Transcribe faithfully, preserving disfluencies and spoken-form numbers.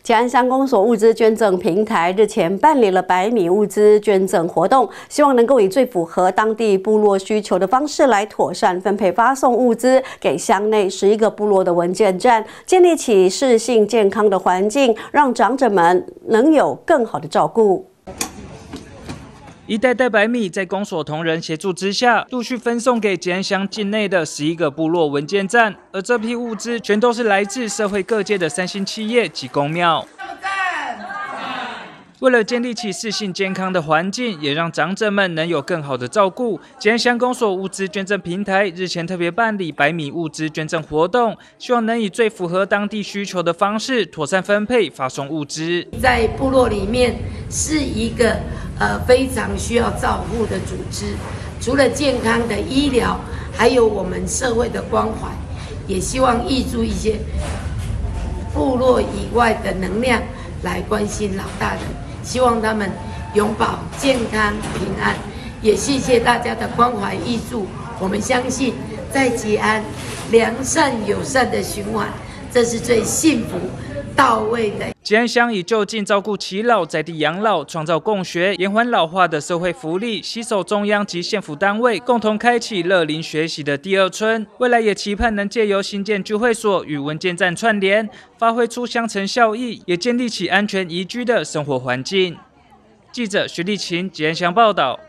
吉安乡公所物资捐赠平台日前办理了百米物资捐赠活动，希望能够以最符合当地部落需求的方式来妥善分配发送物资给乡内十一个部落的文件站，建立起适性健康的环境，让长者们能有更好的照顾。 一袋袋白米在公所同仁协助之下，陆续分送给吉安乡境内的十一个部落文件站，而这批物资全都是来自社会各界的三星企业及公庙。为了建立起适性健康的环境，也让长者们能有更好的照顾，吉安乡公所物资捐赠平台日前特别办理百米物资捐赠活动，希望能以最符合当地需求的方式，妥善分配发送物资。 在部落里面是一个呃非常需要照顾的组织，除了健康的医疗，还有我们社会的关怀，也希望挹注一些部落以外的能量来关心老大人。 希望他们永保健康平安，也谢谢大家的关怀挹注。我们相信，在吉安良善友善的循环，这是最幸福到位的。 吉安乡以就近照顾耆老、在地养老、创造共学、延缓老化的社会福利，携手中央及县府单位，共同开启乐龄学习的第二春。未来也期盼能借由新建聚会所与文件站串联，发挥出相乘效益，也建立起安全宜居的生活环境。记者徐立琴吉安乡报道。